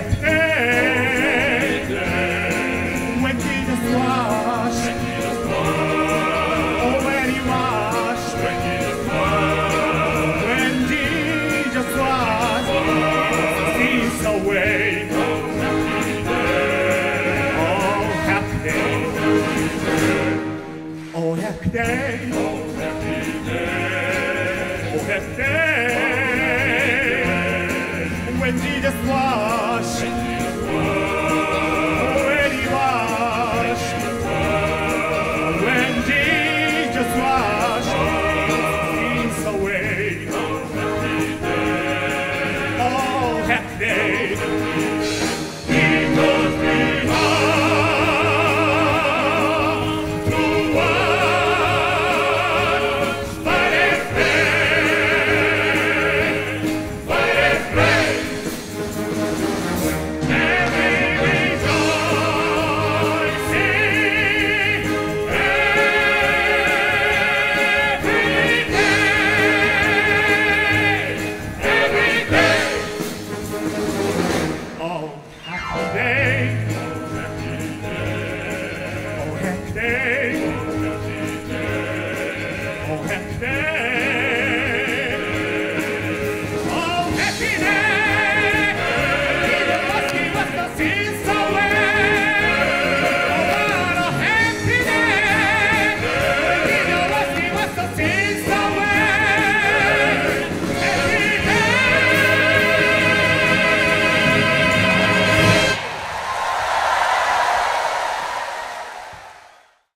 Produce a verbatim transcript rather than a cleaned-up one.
happy day when Jesus washed, oh when he washed, when Jesus washed sins away. Oh happy day, oh happy day, oh happy day when Jesus washed, when he washed, when Jesus washed sins away. Oh happy day. He goes beyond to what fight and pray, fight and pray. Every rejoicing, every day, every day. Oh happy day, oh happy day, oh happy day.